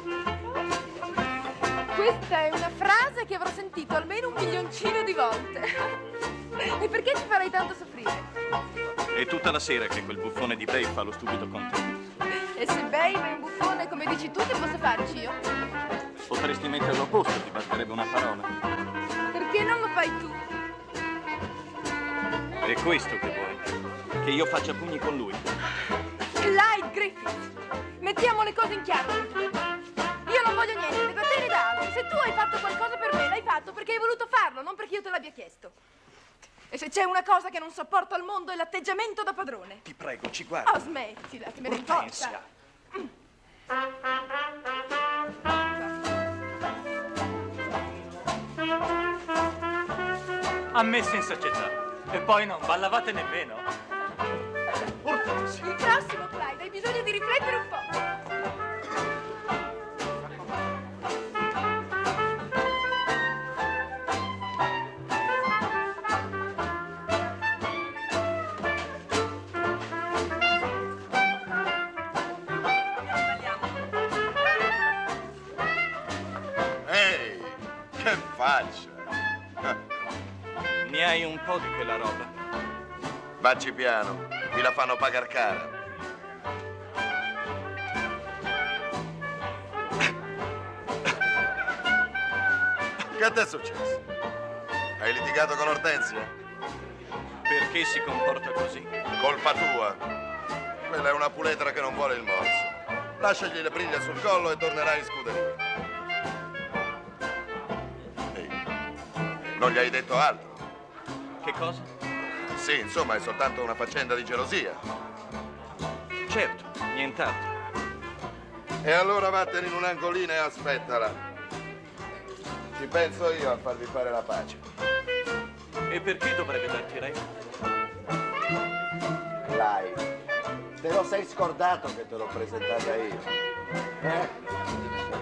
Questa è una frase che avrò sentito almeno un milioncino di volte. E perché ti farei tanto soffrire? È tutta la sera che quel buffone di Bay fa lo stupido con te. E se Babe è un buffone come dici tu, che posso farci io? Potresti metterlo a posto, ti basterebbe una parola. Perché non lo fai tu? È questo che vuoi? Che io faccia pugni con lui? Clyde Griffith! Mettiamo le cose in chiaro. Io non voglio niente né da te né da altri. Se tu hai fatto qualcosa per me, l'hai fatto perché hai voluto farlo, non perché io te l'abbia chiesto. E se c'è una cosa che non sopporto al mondo è l'atteggiamento da padrone. Ti prego, ci guardi. Oh, smettila, che me ne importa. Ortensia. A me senza città. E poi non ballavate nemmeno. Ortensia. Il prossimo, Clyde, hai bisogno di riflettere un po'. Ehi, che faccia! Ne hai un po' di quella roba. Vacci piano, mi la fanno pagar cara. Che ti è successo? Hai litigato con Ortensia? Perché si comporta così? Colpa tua. Quella è una puletra che non vuole il morso. Lasciagli le briglie sul collo e tornerà in scuderia. Ehi, non gli hai detto altro? Che cosa? Sì, insomma, è soltanto una faccenda di gelosia. Certo, nient'altro. E allora vattene in un angolino e aspettala. Ci penso io a farvi fare la pace. E perché dovrebbe darti lei? Clyde, te lo sei scordato che te l'ho presentata io? Eh?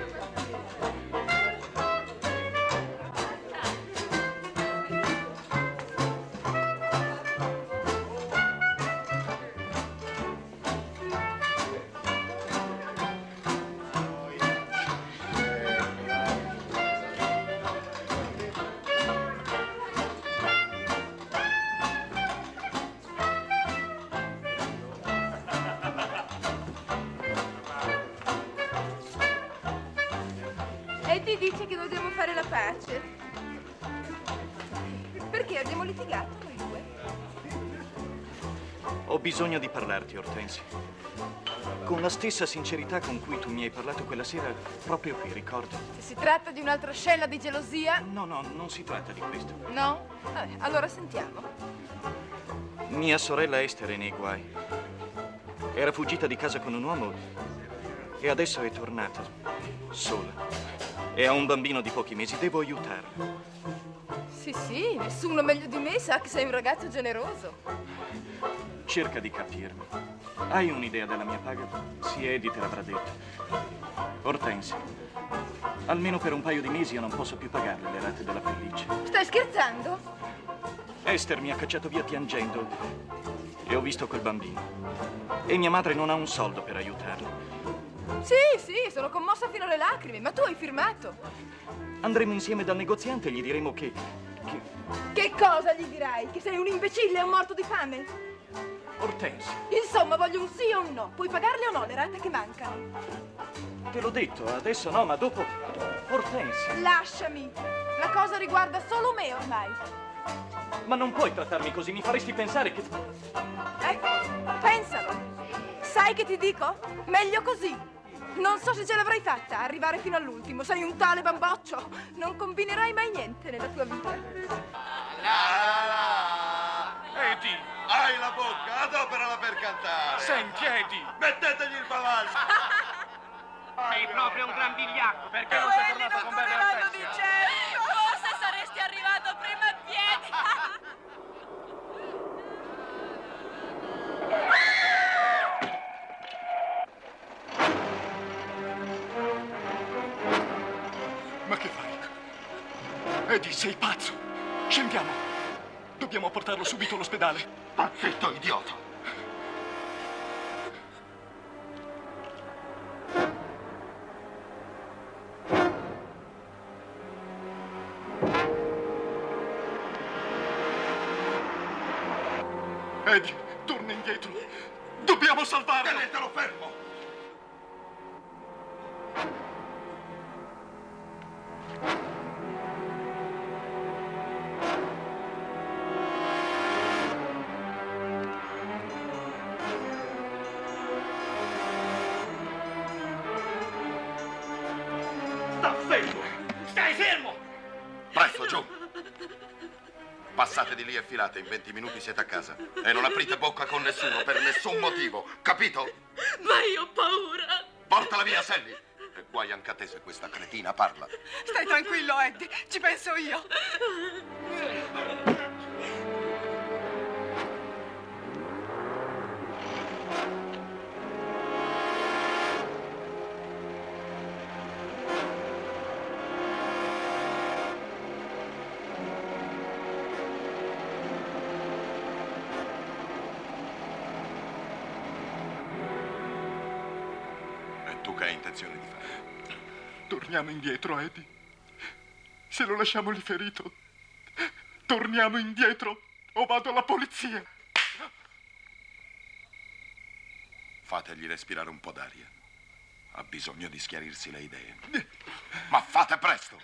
Eddie dice che dobbiamo fare la pace. Perché abbiamo litigato noi due? Ho bisogno di parlarti, Ortensia. con la stessa sincerità con cui tu mi hai parlato quella sera, proprio qui, ricordo. Se si tratta di un'altra scena di gelosia... No, no, non si tratta di questo. No? Vabbè, allora sentiamo. Mia sorella Esther è nei guai. Era fuggita di casa con un uomo e adesso è tornata, sola. E ha un bambino di pochi mesi, devo aiutarla. Sì, sì, nessuno meglio di me sa che sei un ragazzo generoso. Cerca di capirmi. Hai un'idea della mia paga? Sì, Eddie te l'avrà detto. Ortensia, almeno per un paio di mesi io non posso più pagarle le rate della pelliccia. Stai scherzando? Esther mi ha cacciato via piangendo e ho visto quel bambino. E mia madre non ha un soldo per aiutarla. Sì, sì, sono commossa fino alle lacrime, ma tu hai firmato. Andremo insieme dal negoziante e gli diremo che... che... Che cosa gli dirai? Che sei un imbecille e un morto di fame? Ortensia. Insomma, voglio un sì o un no. Puoi pagarle o no le rate che mancano? Te l'ho detto, adesso no, ma dopo... Ortensia. Lasciami. La cosa riguarda solo me ormai. Ma non puoi trattarmi così, mi faresti pensare che... Ecco, pensalo. Sai che ti dico? Meglio così. Non so se ce l'avrai fatta, arrivare fino all'ultimo. Sei un tale bamboccio. Non combinerai mai niente nella tua vita. Eddie! Hai la bocca, adoperala per cantare! Senti, Eddie! Mettetegli il bavaglio! Sei proprio un gran vigliacco, perché Eh, non sei quelli tornato non con Bella correranno Ortensia? di certo! Forse saresti arrivato prima a piedi! Ma che fai? Eddie, sei pazzo! Scendiamo! Dobbiamo portarlo subito all'ospedale! Pazzetto idiota! Eddie, torna indietro! Dobbiamo salvarlo! Tenetelo fermo! Sta fermo! Stai fermo! Presto, giù! Passate di lì e filate, in venti minuti siete a casa. E non aprite bocca con nessuno, per nessun motivo, capito? Ma io ho paura! Portala via, Sally! E guai anche a te se questa cretina parla. Stai tranquillo, Eddie, ci penso io. E tu che hai intenzione di fare? Torniamo indietro, Eddie. Se lo lasciamo lì ferito, torniamo indietro o vado alla polizia. Fategli respirare un po' d'aria. Ha bisogno di schiarirsi le idee. Ma fate presto!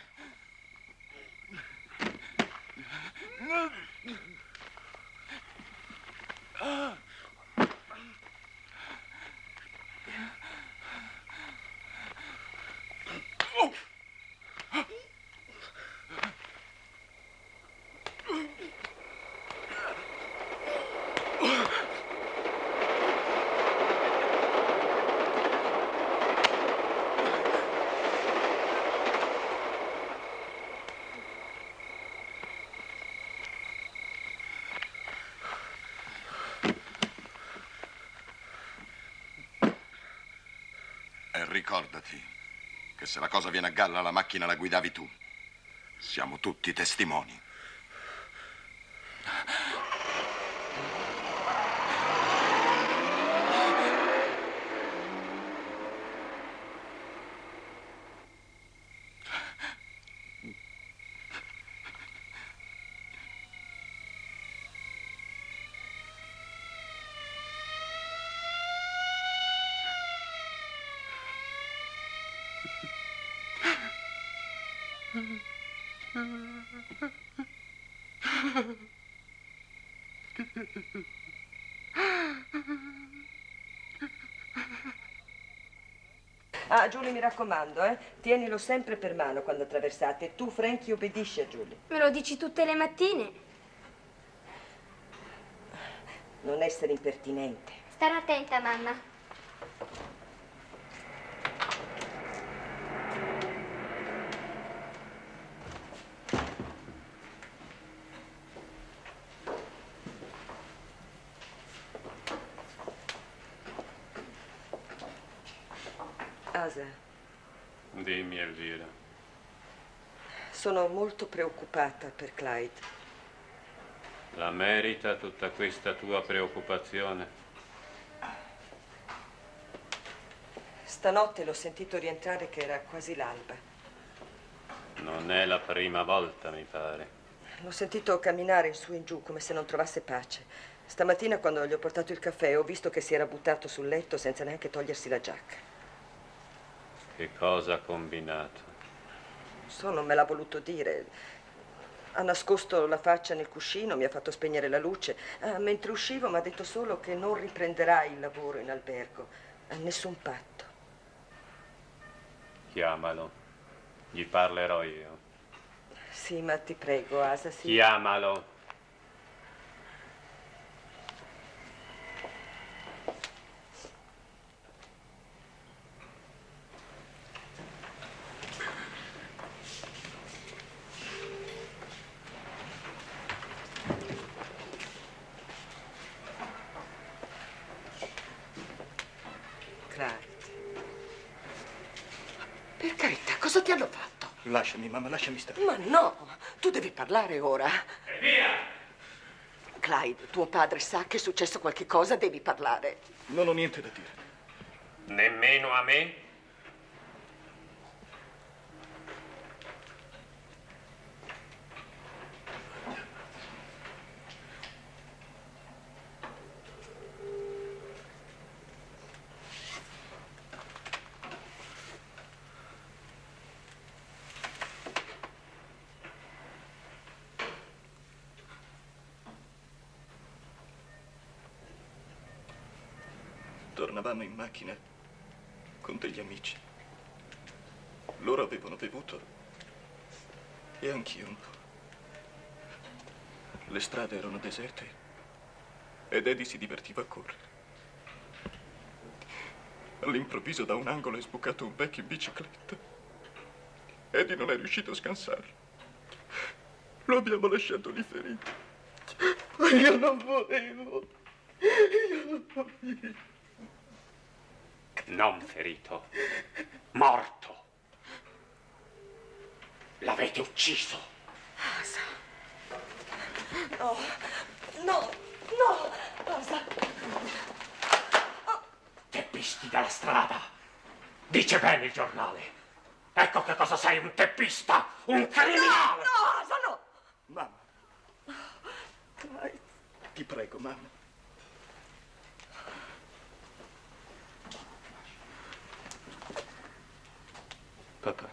E ricordati che se la cosa viene a galla, la macchina la guidavi tu. Siamo tutti testimoni. Ah, Julie, mi raccomando, eh, tienilo sempre per mano quando attraversate. E tu, Frankie, obbedisci a Julie. Me lo dici tutte le mattine. Non essere impertinente. Stare attenta, mamma. Asa, Dimmi, Elvira. sono molto preoccupata per Clyde. La merita tutta questa tua preoccupazione? Stanotte l'ho sentito rientrare che era quasi l'alba. Non è la prima volta, mi pare. L'ho sentito camminare in su e in giù come se non trovasse pace. Stamattina, quando gli ho portato il caffè, ho visto che si era buttato sul letto senza neanche togliersi la giacca. Che cosa ha combinato? So, non me l'ha voluto dire. Ha nascosto la faccia nel cuscino, mi ha fatto spegnere la luce. Ah, mentre uscivo mi ha detto solo che non riprenderà il lavoro in albergo. Ha nessun patto. Chiamalo. Gli parlerò io. Sì, ma ti prego, Asa, sì. Chiamalo. Per carità, cosa ti hanno fatto? Lasciami, mamma, lasciami stare. Ma no, tu devi parlare ora. E via! Clyde, tuo padre sa che è successo qualche cosa, devi parlare. Non ho niente da dire. Nemmeno a me? Tornavamo in macchina con degli amici. Loro avevano bevuto e anch'io un po'. Le strade erano deserte ed Eddie si divertiva a correre. All'improvviso da un angolo è sbucato un vecchio in bicicletta. Eddie non è riuscito a scansarlo. Lo abbiamo lasciato lì ferito. Ma io non volevo. Io non volevo. Non ferito, morto. L'avete ucciso. Asa. No, no, no, Asa. Teppisti dalla strada. Dice bene il giornale. Ecco che cosa sei, un teppista, un criminale. No, no, Asa, no. Mamma. Clyde. Ti prego, mamma. Papà,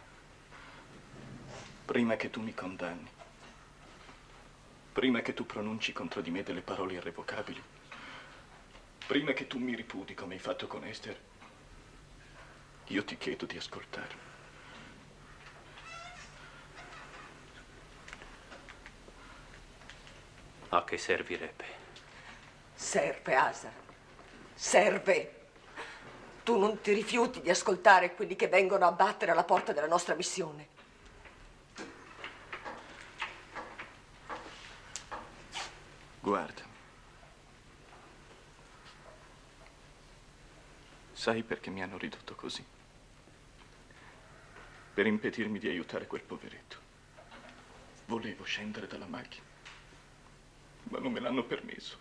prima che tu mi condanni, prima che tu pronunci contro di me delle parole irrevocabili, prima che tu mi ripudi come hai fatto con Esther, io ti chiedo di ascoltarmi. A che servirebbe? Serve, Asa. Serve. Tu non ti rifiuti di ascoltare quelli che vengono a battere alla porta della nostra missione. Guarda. Sai perché mi hanno ridotto così? Per impedirmi di aiutare quel poveretto. Volevo scendere dalla macchina, ma non me l'hanno permesso.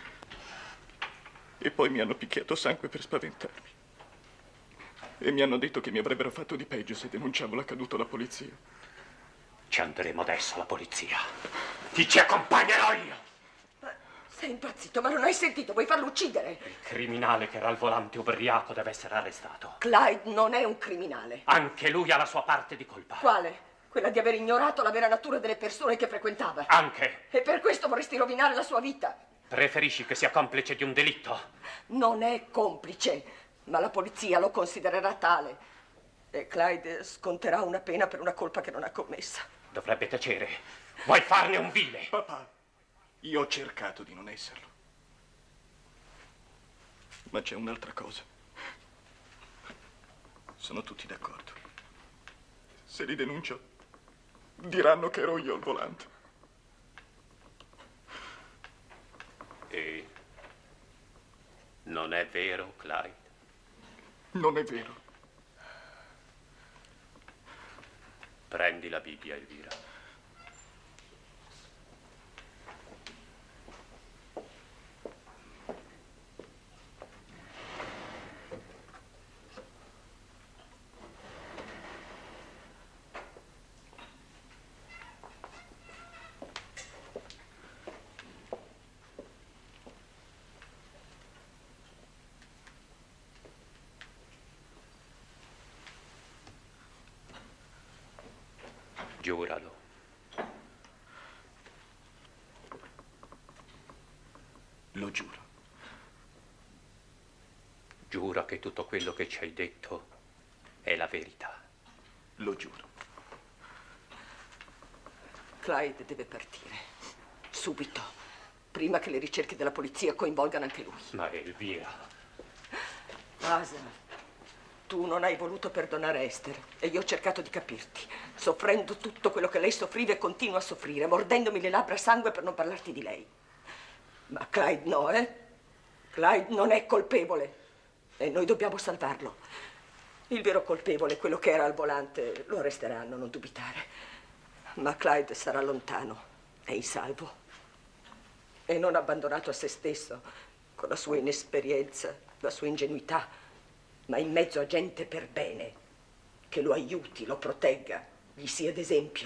E poi mi hanno picchiato sangue per spaventarmi. E mi hanno detto che mi avrebbero fatto di peggio se denunciavo l'accaduto alla polizia. Ci andremo adesso alla polizia. Ti ci accompagnerò io. Ma sei impazzito, ma non hai sentito? Vuoi farlo uccidere? Il criminale che era al volante ubriaco deve essere arrestato. Clyde non è un criminale. Anche lui ha la sua parte di colpa. Quale? Quella di aver ignorato la vera natura delle persone che frequentava. Anche. E per questo vorresti rovinare la sua vita. Preferisci che sia complice di un delitto? Non è complice, ma la polizia lo considererà tale. E Clyde sconterà una pena per una colpa che non ha commessa. Dovrebbe tacere. Vuoi farne un vile? Papà, io ho cercato di non esserlo. Ma c'è un'altra cosa. Sono tutti d'accordo. Se li denuncio, diranno che ero io al volante. E non è vero, Clyde? Non è vero. Prendi la Bibbia, Elvira. Giuralo. Lo giuro. Giura che tutto quello che ci hai detto è la verità. Lo giuro. Clyde deve partire. Subito. Prima che le ricerche della polizia coinvolgano anche lui. Ma Elvira... Asa, tu non hai voluto perdonare Esther e io ho cercato di capirti. Soffrendo tutto quello che lei soffriva e continua a soffrire, mordendomi le labbra a sangue per non parlarti di lei. Ma Clyde no, eh? Clyde non è colpevole e noi dobbiamo salvarlo. Il vero colpevole, quello che era al volante, lo arresteranno, non dubitare. Ma Clyde sarà lontano e in salvo. E non abbandonato a se stesso, con la sua inesperienza, la sua ingenuità, ma in mezzo a gente per bene, che lo aiuti, lo protegga, gli sia d'esempio.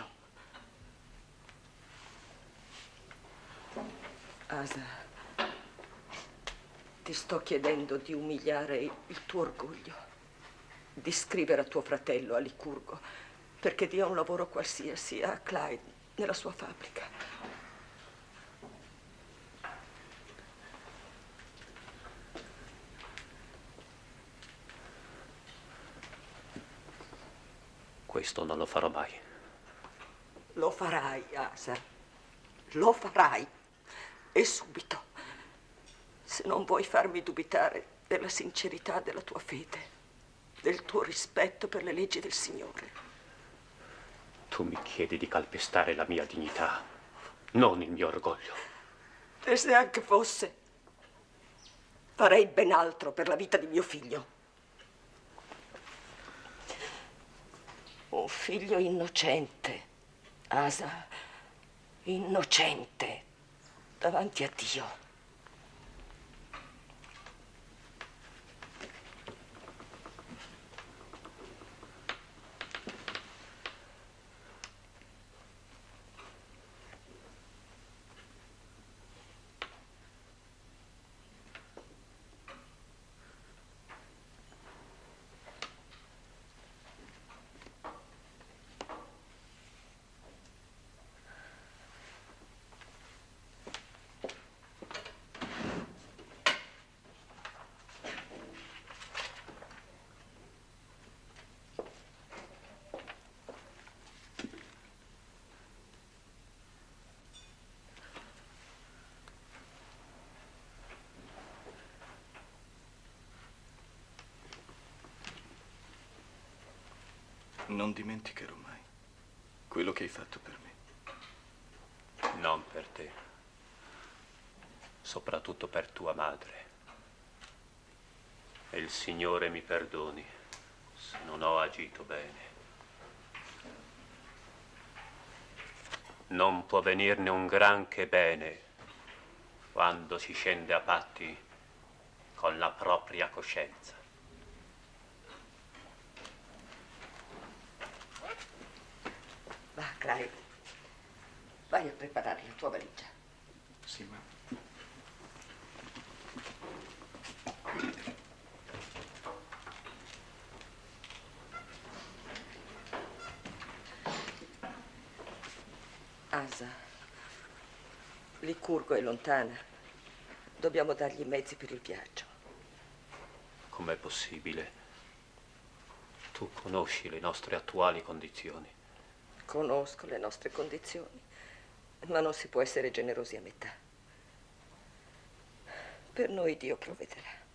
Asa, ti sto chiedendo di umiliare il tuo orgoglio, di scrivere a tuo fratello a Licurgo perché dia un lavoro qualsiasi a Clyde nella sua fabbrica. Questo non lo farò mai. Lo farai, Asa. Lo farai. E subito. Se non vuoi farmi dubitare della sincerità della tua fede, del tuo rispetto per le leggi del Signore. Tu mi chiedi di calpestare la mia dignità, non il mio orgoglio. E se anche fosse, farei ben altro per la vita di mio figlio. Un figlio innocente, Asa, innocente, davanti a Dio. Non dimenticherò mai quello che hai fatto per me. Non per te, soprattutto per tua madre. E il Signore mi perdoni se non ho agito bene. Non può venirne un granché bene quando si scende a patti con la propria coscienza. Va, Clyde, vai a preparare la tua valigia. Sì, ma... Asa, Licurgo è lontana. Dobbiamo dargli i mezzi per il viaggio. Com'è possibile? Tu conosci le nostre attuali condizioni. Conosco le nostre condizioni, ma non si può essere generosi a metà. Per noi Dio provvederà.